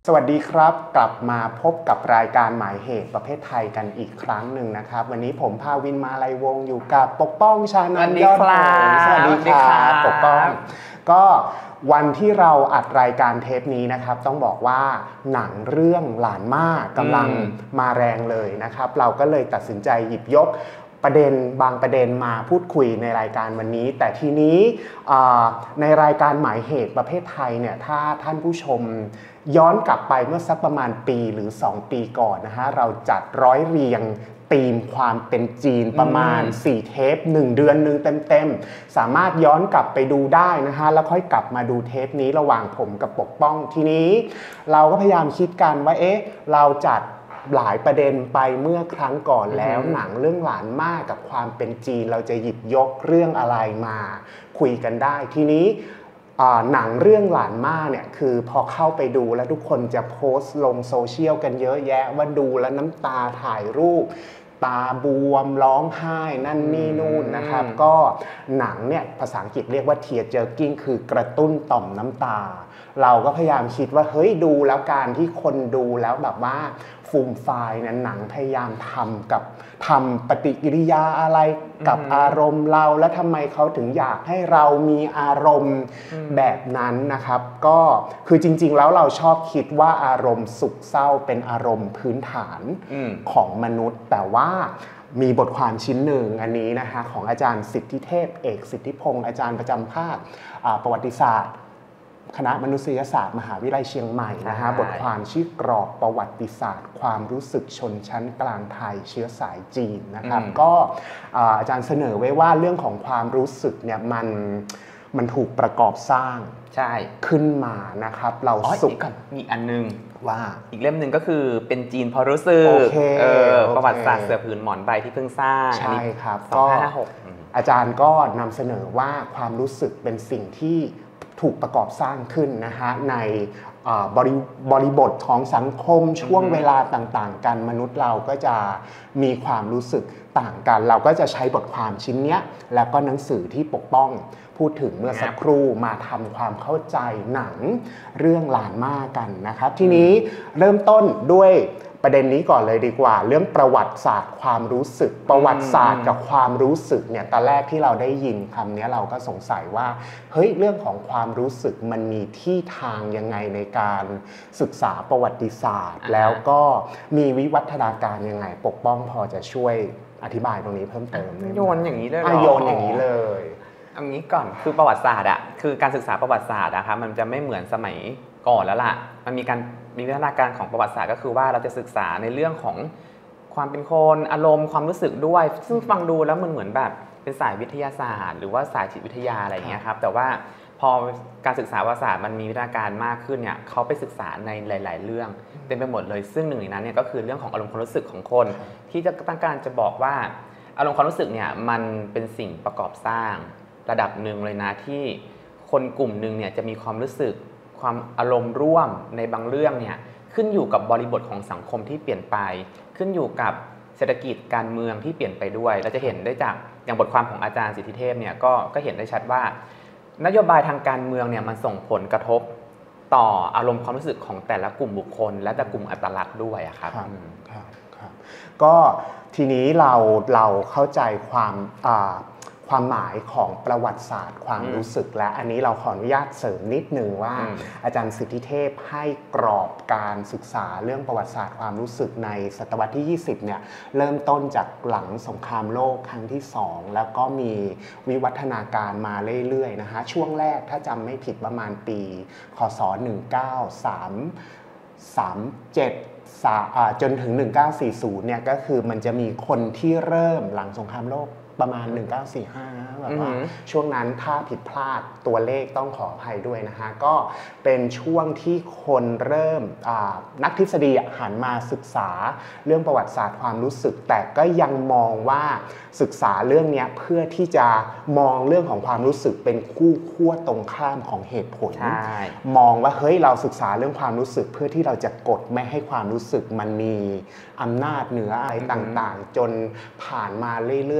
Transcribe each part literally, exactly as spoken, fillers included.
วัสดีครับกลับมาพบกับรายการหมายเหตุประเภทไทยกันอีกครั้งหนึ่งนะครับวันนี้ผมภาวินมาลัยวงศ์อยู่กับปกป้องชานันท์ยอดหงส์สวัสดีครับปกป้องก็วันที่เราอัดรายการเทปนี้นะครับต้องบอกว่าหนังเรื่องหลานมากกำลังมาแรงเลยนะครับเราก็เลยตัดสินใจหยิบยกประเด็นบางประเด็นมาพูดคุยในรายการวันนี้แต่ทีนี้ในรายการหมายเหตุประเภทไทยเนี่ยถ้าท่านผู้ชมย้อนกลับไปเมื่อสักประมาณปีหรือสองปีก่อนนะฮะเราจัดร้อยเรียงธีมความเป็นจีนประมาณสี่เทปหนึ่งเดือนนึงเต็มๆสามารถย้อนกลับไปดูได้นะฮะแล้วค่อยกลับมาดูเทปนี้ระหว่างผมกับปกป้องทีนี้เราก็พยายามคิดกันว่าเอ๊ะเราจัดหลายประเด็นไปเมื่อครั้งก่อนแล้วหนังเรื่องหลานมากกับความเป็นจีนเราจะหยิบยกเรื่องอะไรมาคุยกันได้ทีนี้หนังเรื่องหลานม่าเนี่ยคือพอเข้าไปดูแล้วทุกคนจะโพสต์ลงโซเชียลกันเยอะแยะว่าดูแล้วน้ำตาถ่ายรูปตาบวมร้องไห้นั่นนี่นู่นนะครับก็หนังเนี่ยภาษาอังกฤษเรียกว่า tear jerking คือกระตุ้นต่อมน้ำตาเราก็พยายามคิดว่าเฮ้ยดูแล้วการที่คนดูแล้วแบบว่าฟูมไฟล์เนี่ยหนังพยายามทำกับทำปฏิกิริยาอะไรกับอารมณ์เราและทำไมเขาถึงอยากให้เรามีอารมณ์แบบนั้นนะครับก็คือจริงๆแล้วเราชอบคิดว่าอารมณ์สุขเศร้าเป็นอารมณ์พื้นฐานของมนุษย์แต่ว่ามีบทความชิ้นหนึ่งอันนี้นะคะของอาจารย์สิทธิเทพเอกสิทธิพงศ์อาจารย์ประจำภาคประวัติศาสตร์คณะมนุษยศาสตร์มหาวิทยาลัยเชียงใหม่นะฮะบทความชื่อกรอบประวัติศาสตร์ความรู้สึกชนชั้นกลางไทยเชื้อสายจีนนะครับก็อาจารย์เสนอไว้ว่าเรื่องของความรู้สึกเนี่ยมันมันถูกประกอบสร้างใช่ขึ้นมานะครับเราสุขมีอันนึงว่าอีกเล่มหนึ่งก็คือเป็นจีนพอรู้สึกประวัติศาสตร์เสือผืนหมอนใบที่เพิ่งสร้างใช่ครับก็อาจารย์ก็นำเสนอว่าความรู้สึกเป็นสิ่งที่ถูกประกอบสร้างขึ้นนะฮะในบริบริบทของสังคมช่วงเวลาต่างๆกันมนุษย์เราก็จะมีความรู้สึกต่างกันเราก็จะใช้บทความชิ้นนี้แล้วก็หนังสือที่ปกป้องพูดถึงเมื่อสักครู่มาทำความเข้าใจหนังเรื่องหลานม่ากันนะครับทีนี้เริ่มต้นด้วยประเด็นนี้ก่อนเลยดีกว่าเรื่องประวัติศาสตร์ความรู้สึกประวัติศาสตร์กับความรู้สึกเนี่ยตอนแรกที่เราได้ยินคำนี้เราก็สงสัยว่าเฮ้ยเรื่องของความรู้สึกมันมีที่ทางยังไงในการศึกษาประวัติศาสตร์แล้วก็มีวิวัฒนาการยังไงปกป้องพอจะช่วยอธิบายตรงนี้เพิ่มเติมโยนอย่างนี้เลยโยนอย่างนี้เลยอันนี้ก่อนคือประวัติศาสตร์อะคือการศึกษาประวัติศาสตร์นะคะมันจะไม่เหมือนสมัยก่อนแล้วล่ะมันมีการมีวิวัฒนาการของประวัติศาสตร์ก็คือว่าเราจะศึกษาในเรื่องของความเป็นคนอารมณ์ความรู้สึกด้วยซึ่งฟังดูแล้วมันเหมือนแบบเป็นสายวิทยาศาสตร์หรือว่าสายจิตวิทยาอะไรอย่างเงี้ยครับแต่ว่าพอการศึกษาประวัติศาสตร์มันมีวิทยาการมากขึ้นเนี่ยเขาไปศึกษาในหลายๆเรื่องเต็มไปหมดเลยซึ่งหนึ่งในนั้นเนี่ยก็คือเรื่องของอารมณ์ความรู้สึกของคนที่จะต้องการจะบอกว่าอารมณ์ความรู้สึกเนี่ยมันเป็นสิ่งประกอบสร้างระดับหนึ่งเลยนะที่คนกลุ่มหนึ่งเนี่ยจะมีความรู้สึกความอารมณ์ร่วมในบางเรื่องเนี่ยขึ้นอยู่กับบริบทของสังคมที่เปลี่ยนไปขึ้นอยู่กับเศรษฐกิจการเมืองที่เปลี่ยนไปด้วยเราจะเห็นได้จากอย่างบทความของอาจารย์สิทธิเทพเนี่ยก็ก็เห็นได้ชัดว่านโยบายทางการเมืองเนี่ยมันส่งผลกระทบต่ออารมณ์ความรู้สึกของแต่ละกลุ่มบุคคลและแต่กลุ่มอัตลักษณ์ด้วยครับครับครับครับก็ทีนี้เราเราเข้าใจความความหมายของประวัติศาสตร์ความรู้สึกและอันนี้เราขออนุญาตเสริมนิดนึงว่าอาจารย์สิทธิเทพให้กรอบการศึกษาเรื่องประวัติศาสตร์ความรู้สึกในศตวรรษที่ยี่สิบเนี่ยเริ่มต้นจากหลังสงครามโลกครั้งที่สองแล้วก็มีวิวัฒนาการมาเรื่อยๆนะฮะช่วงแรกถ้าจำไม่ผิดประมาณปีคศหนึ่งพันเก้าร้อยสามสิบเจ็ดจนถึงหนึ่งพันเก้าร้อยสี่สิบเนี่ยก็คือมันจะมีคนที่เริ่มหลังสงครามโลกประมาณหนึ่งพันเก้าร้อยสี่สิบห้าแบบว่าช่วงนั้นถ้าผิดพลาดตัวเลขต้องขออภัยด้วยนะฮะก็เป็นช่วงที่คนเริ่มนักทฤษฎีหันมาศึกษาเรื่องประวัติศาสตร์ความรู้สึกแต่ก็ยังมองว่าศึกษาเรื่องนี้เพื่อที่จะมองเรื่องของความรู้สึกเป็นคู่ขั้วตรงข้ามของเหตุผลมองว่าเฮ้ยเราศึกษาเรื่องความรู้สึกเพื่อที่เราจะกดไม่ให้ความรู้สึกมันมีอำนาจเหนืออะไรต่างๆจนผ่านมาเรื่อยๆจนถึง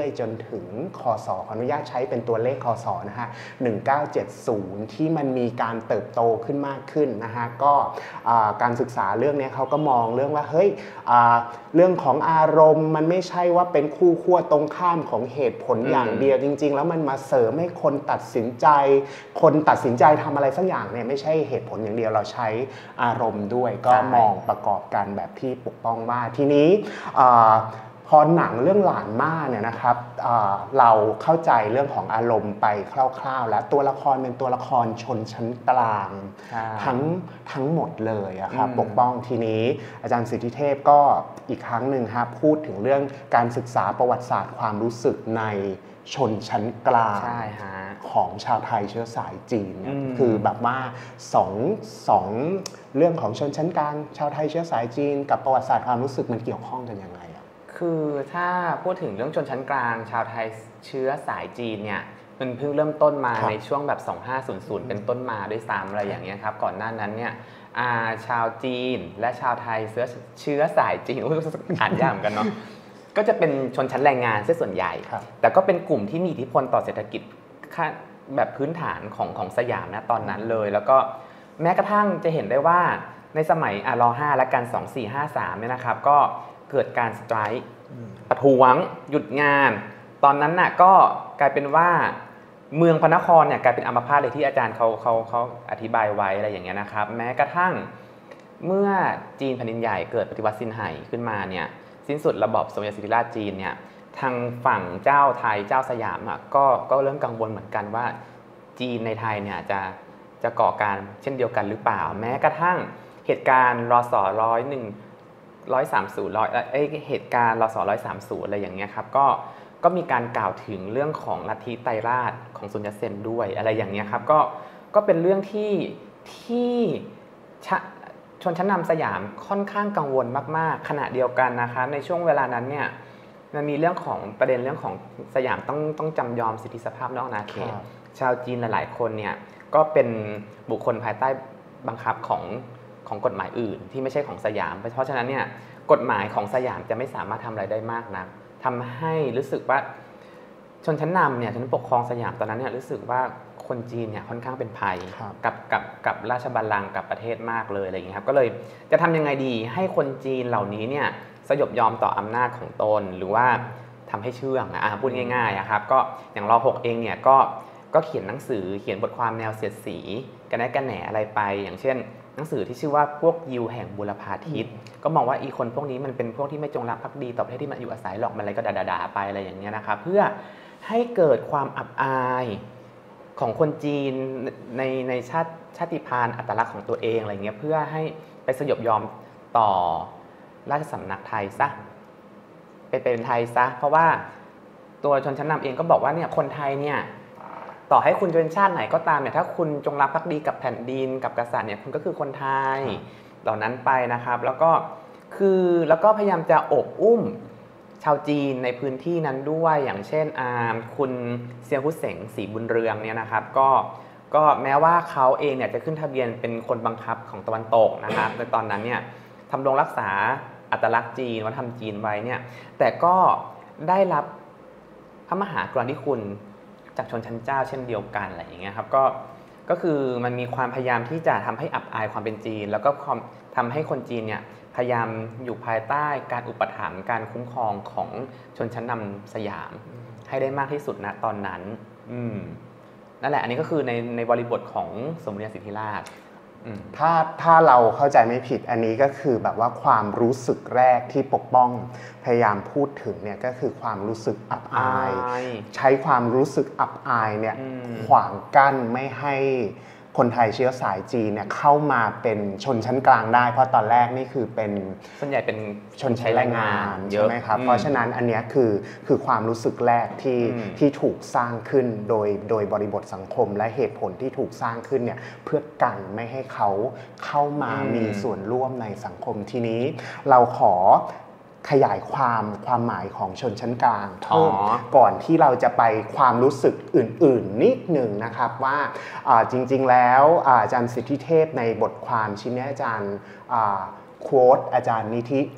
ถึงคศขออนุญาตใช้เป็นตัวเลขคศนะฮะหนึ่งเก้าเจ็ดศูนย์ที่มันมีการเติบโตขึ้นมากขึ้นนะฮะก็การศึกษาเรื่องนี้เขาก็มองเรื่องว่าเฮ้ยเรื่องของอารมณ์มันไม่ใช่ว่าเป็นคู่ขั้วตรงข้ามของเหตุผลอย่างเดียวจริงๆแล้วมันมาเสริมให้คนตัดสินใจคนตัดสินใจทำอะไรสักอย่างเนี่ยไม่ใช่เหตุผลอย่างเดียวเราใช้อารมณ์ด้วยก็มองประกอบกันแบบที่ปกป้องว่าทีนี้พอหนังเรื่องหลานม่าเนี่ยนะครับเราเข้าใจเรื่องของอารมณ์ไปคร่าวๆแล้วตัวละครเป็นตัวละครชนชั้นกลางทั้งทั้งหมดเลยอะครับปกป้องทีนี้อาจารย์สิทธิเทพก็อีกครั้งหนึ่งครับพูดถึงเรื่องการศึกษาประวัติศาสตร์ความรู้สึกในชนชั้นกลางของชาวไทยเชื้อสายจีนคือแบบว่าสองสองเรื่องของชนชั้นกลางชาวไทยเชื้อสายจีนกับประวัติศาสตร์ความรู้สึกมันเกี่ยวข้องกันยังไงคือถ้าพูดถึงเรื่องชนชั้นกลางชาวไทยเชื้อสายจีนเนี่ยมันเพิ่งเริ่มต้นมาในช่วงแบบสองพันห้าร้อยเป็นต้นมาด้วยซ้ำอะไรอย่างเงี้ยครับก่อนหน้านั้นเนี่ยชาวจีนและชาวไทยเชื้อเชื้อสายจีนอ่านยากเหมือนกันเนาะก็จะเป็นชนชั้นแรงงานซะส่วนใหญ่แต่ก็เป็นกลุ่มที่มีอิทธิพลต่อเศรษฐกิจแบบพื้นฐานของของสยามนะตอนนั้นเลยแล้วก็แม้กระทั่งจะเห็นได้ว่าในสมัยร.ห้าและการสองสี่ห้าสามเนี่ยนะครับก็เกิดการสไตรค์ประท้วงหยุดงานตอนนั้นน่ะก็กลายเป็นว่าเมืองพระนครเนี่ยกลายเป็นอัมพาตเลยที่อาจารย์เขาเขาเขาอธิบายไว้อะไรอย่างเงี้ยนะครับแม้กระทั่งเมื่อจีนแผ่นดินใหญ่เกิดปฏิวัติซินไห่ขึ้นมาเนี่ยสิ้นสุดระบอบสมเด็จสิริราชจีนเนี่ยทางฝั่งเจ้าไทยเจ้าสยามอ่ะก็ก็เริ่มกังวลเหมือนกันว่าจีนในไทยเนี่ยจะจะก่อการเช่นเดียวกันหรือเปล่าแม้กระทั่งเหตุการณ์รศร้อยหนึ่งร้อยสามสิบร้อยเอ้เหตุการณ์รศร้อยสามสิบอะไรอย่างเงี้ยครับก็ก็มีการกล่าวถึงเรื่องของลัทธิไตรราชของซุนยัตเซนด้วยอะไรอย่างเงี้ยครับก็ก็เป็นเรื่องที่ที่ชนชั้นนำสยามค่อนข้างกังวลมากๆขณะเดียวกันนะคะในช่วงเวลานั้นเนี่ยมันมีเรื่องของประเด็นเรื่องของสยามต้องต้องจำยอมสิทธิสภาพนอกอาณาเขตชาวจีนหลายๆคนเนี่ยก็เป็นบุคคลภายใต้บังคับของของกฎหมายอื่นที่ไม่ใช่ของสยามเพราะฉะนั้นเนี่ยกฎหมายของสยามจะไม่สามารถทำอะไรได้มากนักทำให้รู้สึกว่าชนชั้นนำเนี่ยชนปกครองสยามตอนนั้นเนี่ยรู้สึกว่าคนจีนเนี่ยค่อนข้างเป็นภัยกับกับกับราชบัลลังก์กับประเทศมากเลยอะไรอย่างเงี้ยครับก็เลยจะทำยังไงดีให้คนจีนเหล่านี้เนี่ยสยบยอมต่ออำนาจของตนหรือว่าทำให้เชื่องอ่ะพูดง่ายๆครับก็อย่างร.หกเองเนี่ยก็ก็เขียนหนังสือเขียนบทความแนวเสียดสีกันแน่กันแหนอะไรไปอย่างเช่นหนังสือที่ชื่อว่าพวกยิวแห่งบุรพาทิศก็มองว่าอีคนพวกนี้มันเป็นพวกที่ไม่จงรักภักดีต่อประเทศที่มันอยู่อาศัยหรอกมันอะไรก็ด่าๆไปอะไรอย่างเงี้ยนะครับเพื่อให้เกิดความอับอายของคนจีนในในชาติชาติพันธุ์อัตลักษณ์ของตัวเองอะไรเงี้ยเพื่อให้ไปสยบยอมต่อราชสำนักไทยซะไปเป็นไทยซะเพราะว่าตัวชนชั้นนำเองก็บอกว่าเนี่ยคนไทยเนี่ยต่อให้คุณจะเป็นชาติไหนก็ตามเนี่ยถ้าคุณจงรักภักดีกับแผ่นดินกับกษัตริย์เนี่ยคุณก็คือคนไทยเหล่านั้นไปนะครับแล้วก็คือแล้วก็พยายามจะอบอุ้มชาวจีนในพื้นที่นั้นด้วยอย่างเช่นคุณเซียงฮุเสงศรีบุญเรืองเนี่ยนะครับก็ก็แม้ว่าเขาเองเนี่ยจะขึ้นทะเบียนเป็นคนบังคับของตะวันตกนะครับในตอนนั้นเนี่ยทำรงรักษาอัตลักษณ์จีนวัฒนธรรมจีนไว้เนี่ยแต่ก็ได้รับพระมหากรุณาธิคุณจากชนชั้นเจ้าเช่นเดียวกันอะไรอย่างเงี้ยครับก็ก็คือมันมีความพยายามที่จะทำให้อับอายความเป็นจีนแล้วก็ทำให้คนจีนเนี่ยพยายามอยู่ภายใต้การอุปถัมภ์การคุ้มครองของชนชั้นนำสยามให้ได้มากที่สุดณตอนนั้นอืมนั่นแหละอันนี้ก็คือในในบริบทของสมเด็จสิทธิราชถ้าถ้าเราเข้าใจไม่ผิดอันนี้ก็คือแบบว่าความรู้สึกแรกที่ปกป้องพยายามพูดถึงเนี่ยก็คือความรู้สึกอับอายใช้ความรู้สึกอับอายเนี่ยขวางกั้นไม่ให้คนไทยเชื้อสายจีนเนี่ยเข้ามาเป็นชนชั้นกลางได้เพราะตอนแรกนี่คือเป็นส่วนใหญ่เป็นชนชั้นแรงงานใช่ไหมครับเพราะฉะนั้นอันนี้คือคือความรู้สึกแรกที่ที่ถูกสร้างขึ้นโดยโดยบริบทสังคมและเหตุผลที่ถูกสร้างขึ้นเนี่ยเพื่อกันไม่ให้เขาเข้ามามีส่วนร่วมในสังคมทีนี้เราขอขยายความความหมายของชนชั้นกลางเพิ่มก่อนที่เราจะไปความรู้สึกอื่นๆนิดหนึ่งนะครับว่าจริงๆแล้วอาจารย์สิทธิเทพในบทความชิ้นนี้อาจารย์โค้ดอาจารย์นิธิ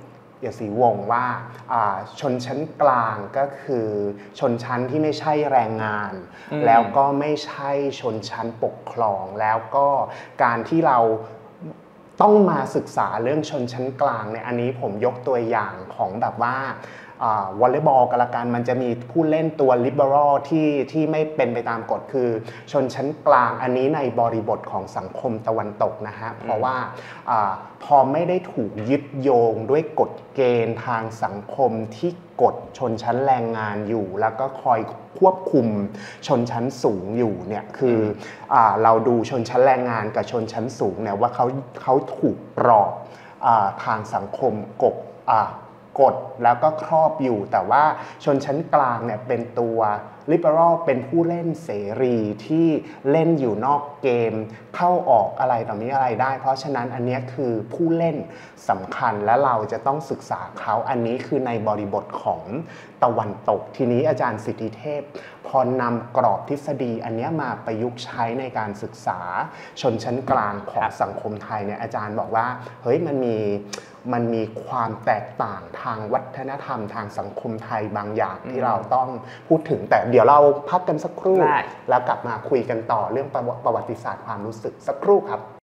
เอียดศรีวงศ์ว่าชนชั้นกลางก็คือชนชั้นที่ไม่ใช่แรงงานแล้วก็ไม่ใช่ชนชั้นปกครองแล้วก็การที่เราต้องมาศึกษาเรื่องชนชั้นกลางเนี่ยอันนี้ผมยกตัวอย่างของแบบว่าวอลเลย์บอลกันละกันมันจะมีผู้เล่นตัวลิเบอรัลที่ที่ไม่เป็นไปตามกฎคือชนชั้นกลางอันนี้ในบริบทของสังคมตะวันตกนะฮะเพราะว่าอพอไม่ได้ถูกยึดโยงด้วยกฎเกณฑ์ทางสังคมที่กดชนชั้นแรงงานอยู่แล้วก็คอยควบคุมชนชั้นสูงอยู่เนี่ยคืออเราดูชนชั้นแรงงานกับชนชั้นสูงเนี่ยว่าเขาเขาถูกกรอบทางสังคมกบกฎแล้วก็ครอบอยู่แต่ว่าชนชั้นกลางเนี่ยเป็นตัว liberal เป็นผู้เล่นเสรีที่เล่นอยู่นอกเกมเข้าออกอะไรต่อมีอะไรได้เพราะฉะนั้นอันนี้คือผู้เล่นสำคัญและเราจะต้องศึกษาเขาอันนี้คือในบริบทของตะวันตกทีนี้อาจารย์สิทธิเทพพอนำกรอบทฤษฎีอันนี้มาประยุกต์ใช้ในการศึกษาชนชั้นกลางของสังคมไทยเนี่ยอาจารย์บอกว่าเฮ้ยมันมีมันมีความแตกต่างทางวัฒนธรรมทางสังคมไทยบางอย่างที่เราต้องพูดถึงแต่เดี๋ยวเราพักกันสักครู่แล้วกลับมาคุยกันต่อเรื่องประวัติศาสตร์ความรู้สึกสักครู่ครับ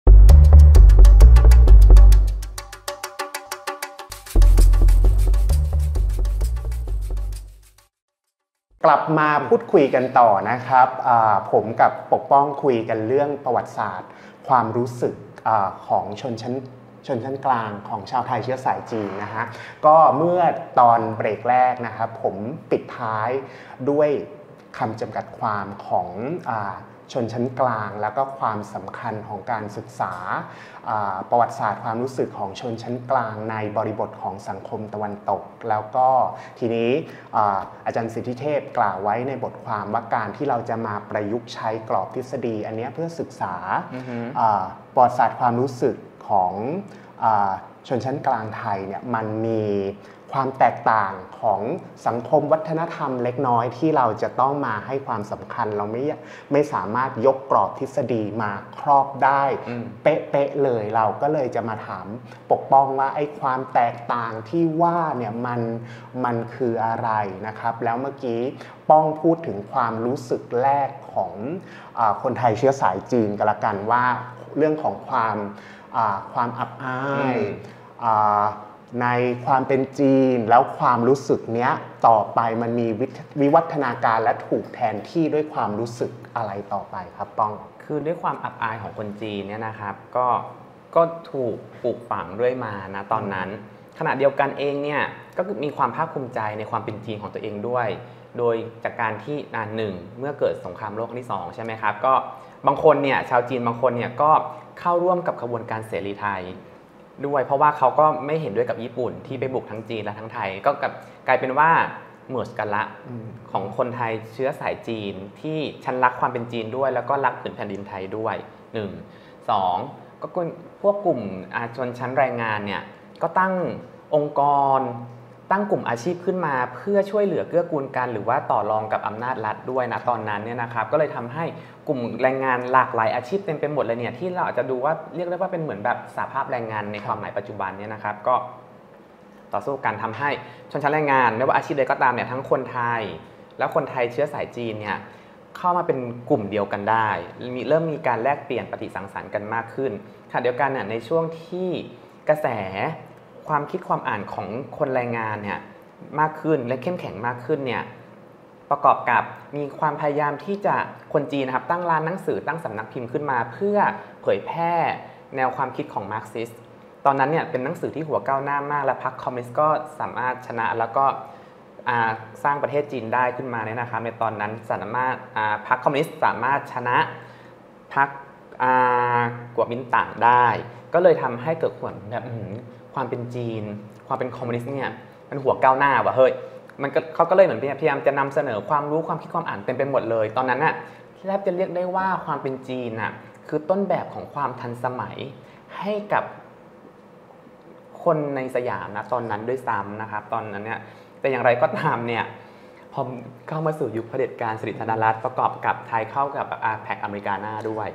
กลับมาพูดคุยกันต่อนะครับผมกับปกป้องคุยกันเรื่องประวัติศาสตร์ความรู้สึกของชนชั้นชนชั้นกลางของชาวไทยเชื้อสายจีนนะฮะก็เมื่อตอนเบรกแรกนะครับผมปิดท้ายด้วยคำจำกัดความของชนชั้นกลางแล้วก็ความสำคัญของการศึกษาประวัติศาสตร์ความรู้สึกของชนชั้นกลางในบริบทของสังคมตะวันตกแล้วก็ทีนี้อาจารย์สิทธิเทพกล่าวไว้ในบทความว่าการที่เราจะมาประยุกต์ใช้กรอบทฤษฎีอันนี้เพื่อศึกษา uh-huh. ประวัติศาสตร์ความรู้สึกของชนชั้นกลางไทยเนี่ยมันมีความแตกต่างของสังคมวัฒนธรรมเล็กน้อยที่เราจะต้องมาให้ความสำคัญเราไม่ไม่สามารถยกกรอบทฤษฎีมาครอบได้เป๊ะๆเลยเราก็เลยจะมาถามปกป้องว่าไอ้ความแตกต่างที่ว่าเนี่ยมันมันคืออะไรนะครับแล้วเมื่อกี้ป้องพูดถึงความรู้สึกแรกของอ่าคนไทยเชื้อสายจีนกันละกันว่าเรื่องของความความอับอายในความเป็นจีนแล้วความรู้สึกเนี้ยต่อไปมันมีวิวัฒนาการและถูกแทนที่ด้วยความรู้สึกอะไรต่อไปครับป้องคือด้วยความอับอายของคนจีนเนี่ยนะครับก็ก็ถูกปลูกฝังด้วยมานะตอนนั้นขณะเดียวกันเองเนี่ยก็มีความภาคภูมิใจในความเป็นจีนของตัวเองด้วยโดยจากการที่นานหนึ่งเมื่อเกิดสงครามโลกครั้งที่สองใช่ไหมครับก็บางคนเนี่ยชาวจีนบางคนเนี่ยก็เข้าร่วมกับขบวนการเสรีไทยด้วยเพราะว่าเขาก็ไม่เห็นด้วยกับญี่ปุ่นที่ไปบุกทั้งจีนและทั้งไทยก็กลายเป็นว่าเมิร์จกันละของคนไทยเชื้อสายจีนที่ฉันรักความเป็นจีนด้วยแล้วก็รักผืนแผ่นดินไทยด้วยหนึ่ง สองก็พวกกลุ่มชนชั้นแรงงานเนี่ยก็ตั้งองค์กรตั้งกลุ่มอาชีพขึ้นมาเพื่อช่วยเหลือเกื้อกูลกันหรือว่าต่อรองกับอำนาจรัฐด้วยนะตอนนั้นเนี่ยนะครับก็เลยทำให้กลุ่มแรงงานหลากหลายอาชีพเต็มไปหมดเลยเนี่ยที่เราอาจจะดูว่าเรียกได้ว่าเป็นเหมือนแบบสหภาพแรงงานในความหมายปัจจุบันเนี่ยนะครับก็ต่อสู้กันทำให้ชนชั้นแรงงานไม่ว่าอาชีพใดก็ตามเนี่ยทั้งคนไทยและคนไทยเชื้อสายจีนเนี่ยเข้ามาเป็นกลุ่มเดียวกันได้มีเริ่มมีการแลกเปลี่ยนปฏิสังสรรค์กันมากขึ้นขณะเดียวกันเนี่ยในช่วงที่กระแสความคิดความอ่านของคนแรงงานเนี่ยมากขึ้นและเข้มแข็งมากขึ้นเนี่ยประกอบกับมีความพยายามที่จะคนจีนนะครับตั้งร้านหนังสือตั้งสำนักพิมพ์ขึ้นมาเพื่อเผยแพร่แนวความคิดของมาร์กซิสต์ตอนนั้นเนี่ยเป็นหนังสือที่หัวก้าวหน้ามากและพรรคคอมมิวนิสต์ก็สามารถชนะแล้วก็สร้างประเทศจีนได้ขึ้นมาเนี่ยนะครับในตอนนั้นสามารถพรรคคอมมิวนิสต์สามารถชนะพรรคกัวมินตั๋งได้ก็เลยทำให้เกิดความแบบความเป็นจีนความเป็นคอมมิวนิสต์เนี่ยมันหัวก้าวหน้าว่ะเฮ้ยมันก็เขาก็เลยเหมือนพยายามจะนำเสนอความรู้ความคิดความอ่านเต็มไปหมดเลยตอนนั้นน่ะแทบจะเรียกได้ว่าความเป็นจีนน่ะคือต้นแบบของความทันสมัยให้กับคนในสยามนะตอนนั้นด้วยซ้ำนะครับตอนนั้นเนี่ยแต่อย่างไรก็ตามเนี่ยพอเข้ามาสู่ยุคเผด็จการสิริธนรัตน์ประกอบกับไทยเข้ากับอาแพคอเมริกาหน้าด้วยค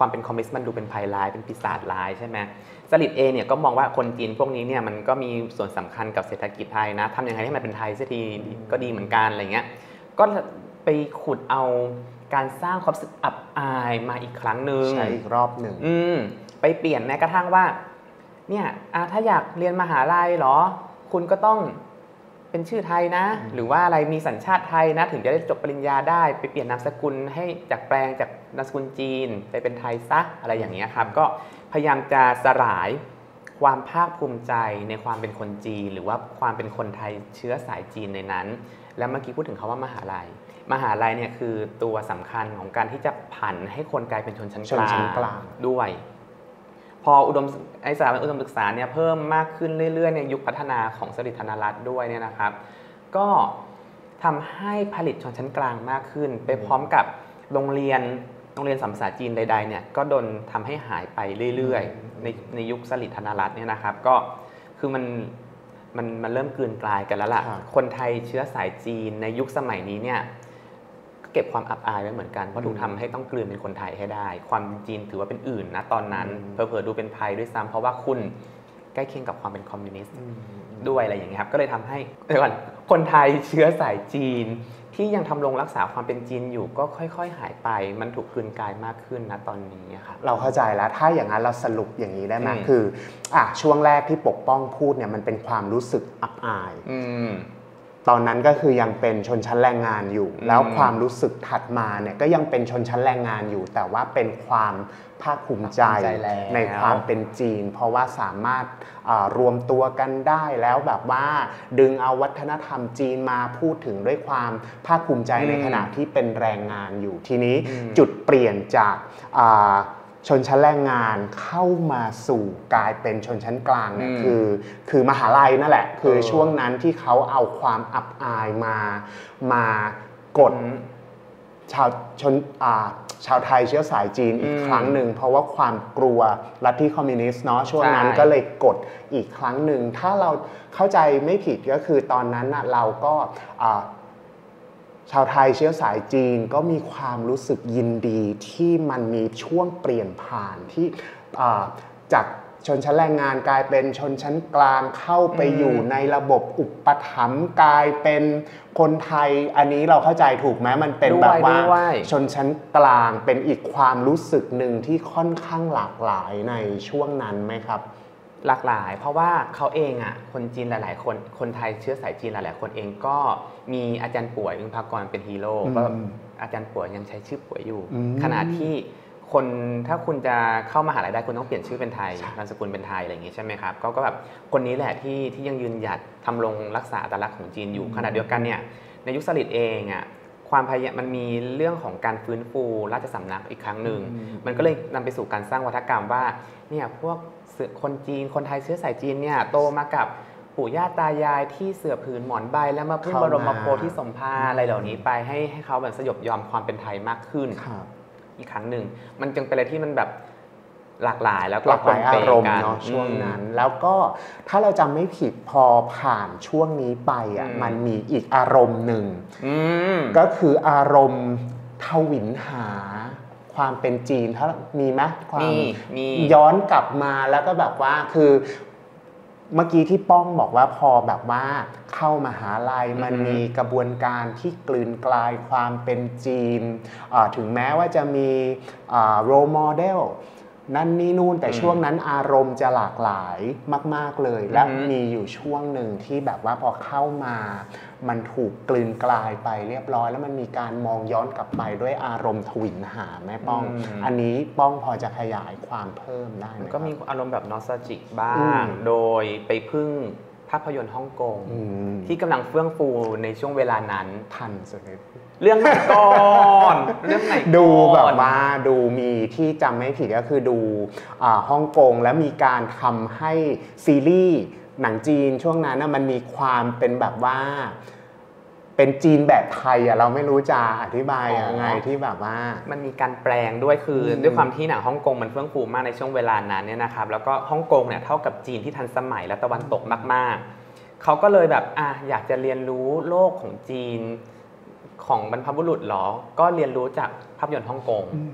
ความเป็นคอมมิวนิสต์มันดูเป็นภัยร้ายเป็นปีศาจร้ายใช่ไหมสลิดเองเนี่ยก็มองว่าคนจีนพวกนี้เนี่ยมันก็มีส่วนสำคัญกับเศรษฐกิจไทยนะทำยังไงให้มันเป็นไทยสักทีก็ดีเหมือนกันอะไรเงี้ยก็ไปขุดเอาการสร้างความรู้สึกอับอายมาอีกครั้งหนึ่งใช่อีกรอบหนึ่งอืมไปเปลี่ยนแม้กระทั่งว่าเนี่ยถ้าอยากเรียนมหาลัยเหรอคุณก็ต้องเป็นชื่อไทยนะหรือว่าอะไรมีสัญชาติไทยนะถึงจะได้จบปริญญาได้ไปเปลี่ยนนามสกุลให้จากแปลงจากนามสกุลจีนไปเป็นไทยซะอะไรอย่างเงี้ยครับก็พยายามจะสลายความภาคภูมิใจในความเป็นคนจีนหรือว่าความเป็นคนไทยเชื้อสายจีนในนั้นแล้วเมื่อกี้พูดถึงคำว่ามหาลัยมหาลัยเนี่ยคือตัวสำคัญของการที่จะผันให้คนกลายเป็นชนชั้นกลางด้วยพออุดมไอสถาบันอุดมศึกษาเนี่ยเพิ่มมากขึ้นเรื่อยๆในยุคพัฒนาของสฤษดิ์ธนรัตน์ด้วยเนี่ยนะครับก็ทำให้ผลิตชนชั้นกลางมากขึ้นไปพร้อมกับโรงเรียนโรงเรียนสอนภาษาจีนใดๆเนี่ยก็โดนทำให้หายไปเรื่อยๆในในยุคสฤษดิ์ธนรัตน์เนี่ยนะครับก็คือมันมันมันเริ่มกลืนกลายกันแล้วล่ะคนไทยเชื้อสายจีนในยุคสมัยนี้เนี่ยเก็บความอับอายไว้เหมือนกันเพราะถูกทำให้ต้องกลืนเป็นคนไทยให้ได้ความจีนถือว่าเป็นอื่นนะตอนนั้นเผลอๆดูเป็นภัยด้วยซ้ำเพราะว่าคุณใกล้เคียงกับความเป็นคอมมิวนิสต์ด้วยอะไรอย่างเงี้ยครับก็เลยทำให้เดี๋ยวก่อนคนไทยเชื้อสายจีนที่ยังทำรงรักษาความเป็นจีนอยู่ก็ค่อยๆหายไปมันถูกกลืนกลายมากขึ้นนะตอนนี้ครับเราเข้าใจแล้วถ้าอย่างนั้นเราสรุปอย่างนี้ได้ไหมคืออ่ะช่วงแรกที่ปกป้องพูดเนี่ยมันเป็นความรู้สึกอับอายตอนนั้นก็คือยังเป็นชนชั้นแรงงานอยู่แล้วความรู้สึกถัดมาเนี่ยก็ยังเป็นชนชั้นแรงงานอยู่แต่ว่าเป็นความภาคภูมิใจในความเป็นจีนเพราะว่าสามารถรวมตัวกันได้แล้วแบบว่าดึงเอาวัฒนธรรมจีนมาพูดถึงด้วยความภาคภูมิใจในขณะที่เป็นแรงงานอยู่ทีนี้จุดเปลี่ยนจากชนชั้นแรงงานเข้ามาสู่กลายเป็นชนชั้นกลางเนี่ยคือคือมหาลัยนั่นแหละคือช่วงนั้นที่เขาเอาความอับอายมามากดชาวชนชาวไทยเชื้อสายจีนอีกครั้งหนึ่งเพราะว่าความกลัวลัทธิคอมมิวนิสต์เนาะช่วงนั้นก็เลยกดอีกครั้งหนึ่งถ้าเราเข้าใจไม่ผิดก็คือตอนนั้นนะเราก็ชาวไทยเชื้อสายจีนก็มีความรู้สึกยินดีที่มันมีช่วงเปลี่ยนผ่านที่จากชนชั้นแรงงานกลายเป็นชนชั้นกลางเข้าไปอยู่ในระบบอุปถัมภ์กลายเป็นคนไทยอันนี้เราเข้าใจถูกไหมมันเป็นแบบว่าชนชั้นกลางเป็นอีกความรู้สึกหนึ่งที่ค่อนข้างหลากหลายในช่วงนั้นไหมครับหลากหลายเพราะว่าเขาเองอ่ะคนจีนหลายๆคนคนไทยเชื้อสายจีนหลายๆคนเองก็มีอาจารย์ป่วยอึ้งภากรเป็นฮีโร่ก็อาจารย์ป่วยยังใช้ชื่อป่วยอยู่ขณะที่คนถ้าคุณจะเข้ามหาลัยได้คุณต้องเปลี่ยนชื่อเป็นไทยนามสกุลเป็นไทยอะไรอย่างงี้ใช่ไหมครับก็แบบคนนี้แหละที่ที่ยังยืนหยัดทำรงรักษาอัตลักษณ์ของจีนอยู่ขณะเดียวกันเนี่ยในยุคสฤษดิ์เองอ่ะความพยายามมันมีเรื่องของการฟื้นฟูราชสำนักอีกครั้งหนึ่งมันก็เลยนำไปสู่การสร้างวัฒกรรมว่าเนี่ยพวกคนจีนคนไทยเชื้อสายจีนเนี่ยโตมากับปู่ย่าตายายที่เสื่อผืนหมอนใบแล้วมาพึ่งบรมโพธิสมภารอะไรเหล่านี้ไปให้ให้เขาแบบสยบยอมความเป็นไทยมากขึ้นอีกครั้งหนึ่งมันจึงเป็นอะไรที่มันแบบหลากหลายแล้วก็หลากหลายอารมณ์เนาะช่วงนั้นแล้วก็ถ้าเราจำไม่ผิดพอผ่านช่วงนี้ไปอ่ะมันมีอีกอารมณ์หนึ่งก็คืออารมณ์ทวินหาความเป็นจีนถ้ามีไหมความย้อนกลับมาแล้วก็แบบว่าคือเมื่อกี้ที่ป้องบอกว่าพอแบบว่าเข้ามหาลัยมันมีกระบวนการที่กลืนกลายความเป็นจีนถึงแม้ว่าจะมีโรลโมเดลนั่นนี่นู่นแต่ช่วงนั้นอารมณ์จะหลากหลายมากๆเลยและมีอยู่ช่วงหนึ่งที่แบบว่าพอเข้ามามันถูกกลืนกลายไปเรียบร้อยแล้วมันมีการมองย้อนกลับไปด้วยอารมณ์ทวินหาแม่ป้องอันนี้ป้องพอจะขยายความเพิ่มได้ไหมก็มีอารมณ์แบบนอสตาจิกบ้างโดยไปพึ่งภาพยนตร์ฮ่องกงที่กำลังเฟื่องฟูในช่วงเวลานั้นทันสุดเลยเรื่องไหนก่อนเรื่องไหนดูแบบว่าดูมีที่จำไม่ผิดก็คือดูฮ่องกงแล้วมีการทำให้ซีรีส์หนังจีนช่วงนั้นมันมีความเป็นแบบว่าเป็นจีนแบบไทยอ่ะเราไม่รู้จะอธิบายยังไงที่แบบว่ามันมีการแปลงด้วยคือด้วยความที่หนังฮ่องกงมันเฟื่องฟูมากในช่วงเวลานั้นเนี่ยนะครับแล้วก็ฮ่องกงเนี่ยเท่ากับจีนที่ทันสมัยและตะวันตกมากๆเขาก็เลยแบบอ่ะอยากจะเรียนรู้โลกของจีนของบรรพบุรุษหรอก็เรียนรู้จากภาพยนตร์ฮ่องกง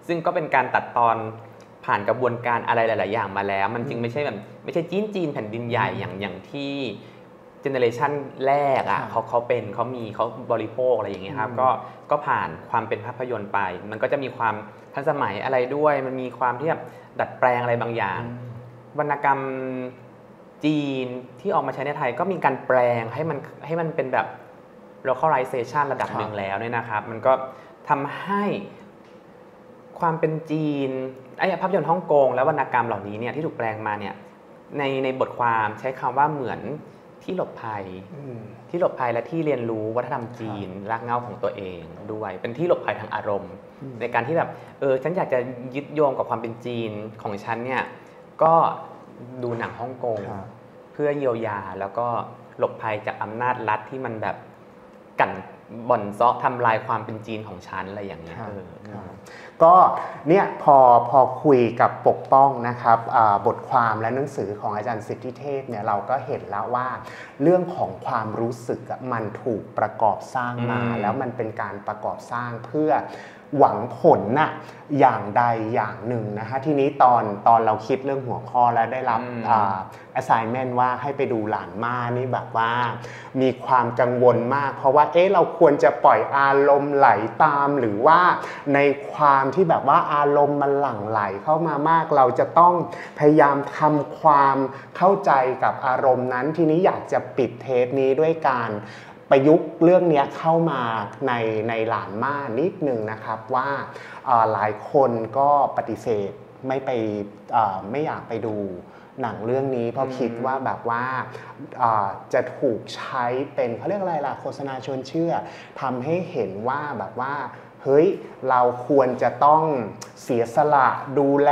ซึ่งก็เป็นการตัดตอนผ่านกระบวนการอะไรหลายๆอย่างมาแล้วมันจึงไม่ใช่แบบไม่ใช่จีนจีนแผ่นดินใหญ่อย่างอย่างที่เจเนอเรชันแรกอ่ะเขาเขาเป็นเขามีเขาบริโภคอะไรอย่างเงี้ยครับก็ก็ผ่านความเป็นภาพยนตร์ไปมันก็จะมีความทันสมัยอะไรด้วยมันมีความที่แบบดัดแปลงอะไรบางอย่างวรรณกรรมจีนที่ออกมาใช้ในไทยก็มีการแปลงให้มันให้มันเป็นแบบ localization ระดับหนึ่งแล้วเนี่ยนะครับมันก็ทำให้ความเป็นจีนไอ้ภาพยนตร์ฮ่องกงและวรรณกรรมเหล่านี้เนี่ยที่ถูกแปลงมาเนี่ยในในบทความใช้คำว่าเหมือนที่หลบภัยที่หลบภัยและที่เรียนรู้วัฒนธรรมจีนรากเหง้าของตัวเองด้วยเป็นที่หลบภัยทางอารมณ์ในการที่แบบเออฉันอยากจะยึดโยงกับความเป็นจีนของฉันเนี่ยก็ดูหนังฮ่องกงเพื่อเยียวยาแล้วก็หลบภัยจากอำนาจรัฐที่มันแบบกั่นบ่อนเซาะทำลายความเป็นจีนของฉันอะไรอย่างเงี้ยก็เนี่ยพอพอคุยกับปกป้องนะครับบทความและหนังสือของอาจารย์สิทธิเทพเนี่ยเราก็เห็นแล้วว่าเรื่องของความรู้สึกมันถูกประกอบสร้างมาแล้วมันเป็นการประกอบสร้างเพื่อหวังผลน่ะอย่างใดอย่างหนึ่งนะฮะทีนี้ตอนตอนเราคิดเรื่องหัวข้อแล้วได้รับอ่า assignment ว่าให้ไปดูหลานม่านี่แบบว่ามีความกังวลมากเพราะว่าเอ๊ะเราควรจะปล่อยอารมณ์ไหลตามหรือว่าในความที่แบบว่าอารมณ์มันหลั่งไหลเข้ามามากเราจะต้องพยายามทำความเข้าใจกับอารมณ์นั้นทีนี้อยากจะปิดเทปนี้ด้วยการประยุกต์เรื่องนี้เข้ามาในในหลานม่านิดนึงนะครับว่าหลายคนก็ปฏิเสธไม่ไปไม่อยากไปดูหนังเรื่องนี้เพราะคิดว่าแบบว่าจะถูกใช้เป็นเขาเรียกอะไรล่ะโฆษณาชวนเชื่อทำให้เห็นว่าแบบว่าเฮ้ยเราควรจะต้องเสียสละดูแล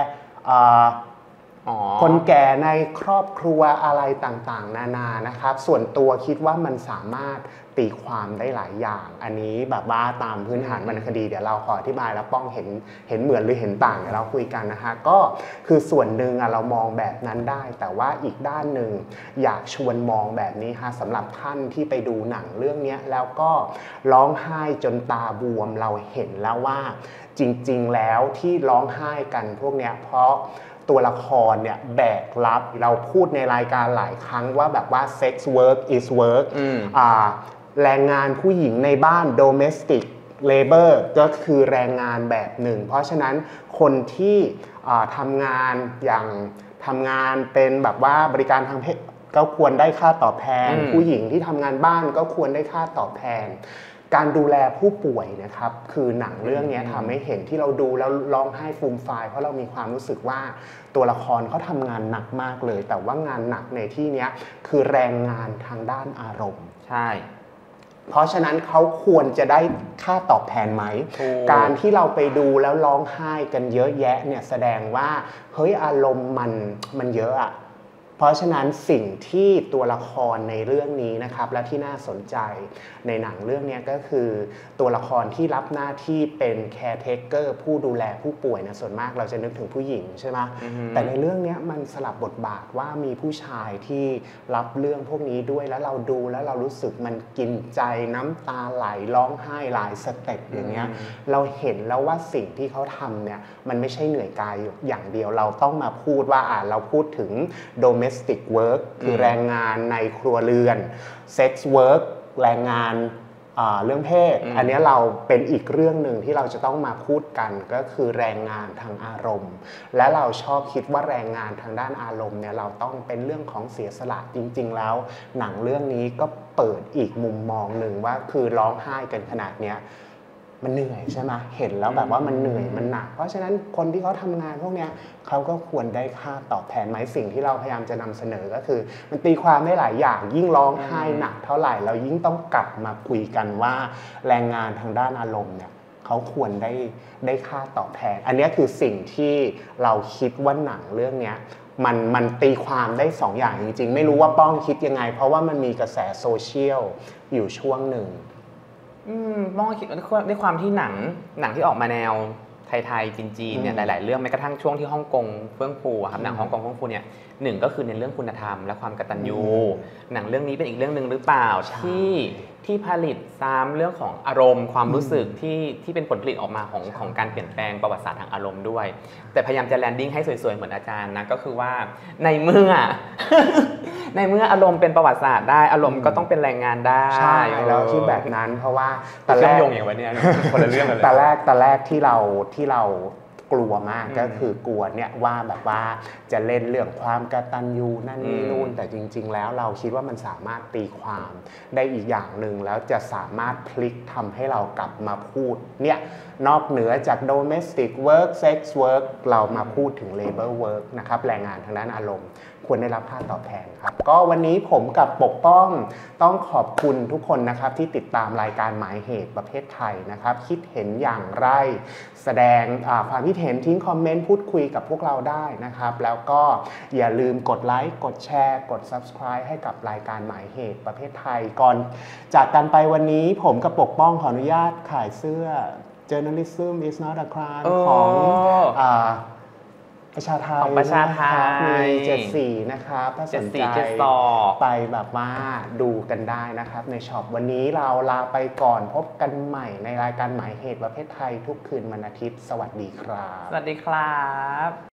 คนแก่ในครอบครัวอะไรต่างๆนานานะครับส่วนตัวคิดว่ามันสามารถตีความได้หลายอย่างอันนี้แบบว่าตามพื้นฐานวรรณคดีเดี๋ยวเราขออธิบายแล้วป้องเห็นเห็นเหมือนหรือเห็นต่างเดี๋ยวเราคุยกันนะคะก็คือส่วนหนึ่งเรามองแบบนั้นได้แต่ว่าอีกด้านหนึ่งอยากชวนมองแบบนี้ฮะสำหรับท่านที่ไปดูหนังเรื่องนี้แล้วก็ร้องไห้จนตาบวมเราเห็นแล้วว่าจริงๆแล้วที่ร้องไห้กันพวกนี้เพราะตัวละครเนี่ยแบกรับเราพูดในรายการหลายครั้งว่าแบบว่า sex work is work อ่าแรงงานผู้หญิงในบ้าน domestic labor ก็คือแรงงานแบบหนึ่งเพราะฉะนั้นคนที่ทำงานอย่างทำงานเป็นแบบว่าบริการทางเพศก็ควรได้ค่าตอบแทนผู้หญิงที่ทำงานบ้านก็ควรได้ค่าตอบแทนการดูแลผู้ป่วยนะครับคือหนังเรื่องนี้ทำให้เห็นที่เราดูแล้วร้องไห้ฟูมฟายเพราะเรามีความรู้สึกว่าตัวละครเขาทำงานหนักมากเลยแต่ว่างานหนักในที่นี้คือแรงงานทางด้านอารมณ์ใช่เพราะฉะนั้นเขาควรจะได้ค่าตอบแทนไหมการที่เราไปดูแล้วร้องไห้กันเยอะแยะเนี่ยแสดงว่าเฮ้ยอารมณ์มันมันเยอะอะเพราะฉะนั้นสิ่งที่ตัวละครในเรื่องนี้นะครับและที่น่าสนใจในหนังเรื่องนี้ก็คือตัวละครที่รับหน้าที่เป็นแคร์เทคเกอร์ผู้ดูแลผู้ป่วยนะส่วนมากเราจะนึกถึงผู้หญิงใช่ไหม mm-hmm. แต่ในเรื่องนี้มันสลับบทบาทว่ามีผู้ชายที่รับเรื่องพวกนี้ด้วยแล้วเราดูแล้วเรารู้สึกมันกินใจน้ำตาไหลร้องไห้หลายสเต็ปอย่างเงี้ย mm-hmm. เราเห็นแล้วว่าสิ่งที่เขาทำเนี่ยมันไม่ใช่เหนื่อยกายอย่างเดียวเราต้องมาพูดว่าอ่าเราพูดถึง domestic work คือแรงงานในครัวเรือน sex work แรงงานเรื่องเพศอันนี้เราเป็นอีกเรื่องหนึ่งที่เราจะต้องมาพูดกันก็คือแรงงานทางอารมณ์และเราชอบคิดว่าแรงงานทางด้านอารมณ์เนี่ยเราต้องเป็นเรื่องของเสียสละจริงๆแล้วหนังเรื่องนี้ก็เปิดอีกมุมมองหนึ่งว่าคือร้องไห้กันขนาดเนี้ยมันเหนื่อยใช่ไหมเห็นแล้วแบบว่ามันเหนื่อยมันหนักเพราะฉะนั้นคนที่เขาทำงานพวกเนี้ยเขาก็ควรได้ค่าตอบแทนไหมสิ่งที่เราพยายามจะนำเสนอก็คือมันตีความได้หลายอย่างยิ่งร้องไห้หนักเท่าไหร่เรายิ่งต้องกลับมาคุยกันว่าแรงงานทางด้านอารมณ์เนี่ยเขาควรได้ได้ค่าตอบแทนอันนี้คือสิ่งที่เราคิดว่าหนังเรื่องนี้มันมันตีความได้สองอย่างจริงๆไม่รู้ว่าป้องคิดยังไงเพราะว่ามันมีกระแสโซเชียลอยู่ช่วงหนึ่งอืมมองคิดด้วยความที่หนังหนังที่ออกมาแนวไทยๆจีนๆเนี่ยหลายๆเรื่องแม้กระทั่งช่วงที่ฮ่องกงเฟื่องฟูครับหนังฮ่องกงเฟื่องฟูเนี่ยหนึ่งก็คือในเรื่องคุณธรรมและความกตัญญูหนังเรื่องนี้เป็นอีกเรื่องหนึ่งหรือเปล่าที่ที่ผลิตซ้ำเรื่องของอารมณ์ความรู้สึกที่ที่เป็นผลผลิตออกมาของของการเปลี่ยนแปลงประวัติศาสตร์ทางอารมณ์ด้วยแต่พยายามจะแลนดิ้งให้สวยๆเหมือนอาจารย์นะก็คือว่าในเมื่อ ในเมื่ออารมณ์เป็นประวัติศาสตร์ได้อารมณ์ก็ต้องเป็นแรงงานได้ใช่แล้วคิดแบบนั้นเพราะว่าแต่แรกโยงอย่างวันนี้คนละเรื่องเลยแต่แรกแต่แรกที่เราที่เรากลัวมากก็คือกลัวเนี่ยว่าแบบว่าจะเล่นเรื่องความกตัญญูนั่นนี่นู่นแต่จริงๆแล้วเราคิดว่ามันสามารถตีความได้อีกอย่างหนึ่งแล้วจะสามารถพลิกทำให้เรากลับมาพูดเนี่ยนอกเหนือจาก domestic work sex work เรามาพูดถึง labor work นะครับแรงงานทางด้านอารมณ์ควรได้รับค่าตอบแทนครับก็วันนี้ผมกับปกป้องต้องขอบคุณทุกคนนะครับที่ติดตามรายการหมายเหตุประเภทไทยนะครับคิดเห็นอย่างไรแสดงความคิดเห็นทิ้งคอมเมนต์พูดคุยกับพวกเราได้นะครับแล้วก็อย่าลืมกดไลค์กดแชร์กด Subscribe ให้กับรายการหมายเหตุประเภทไทยก่อนจากกันไปวันนี้ผมกับปกป้องขออนุญาตขายเสื้อ Journalism is not a crime ของประชาไทยประชาไทยมีเจ็ดสีนะครับถ้าสนใจไปแบบว่าดูกันได้นะครับในช็อปวันนี้เราลาไปก่อนพบกันใหม่ในรายการหมายเหตุประเภทไทยทุกคืนวันอาทิตย์สวัสดีครับสวัสดีครับ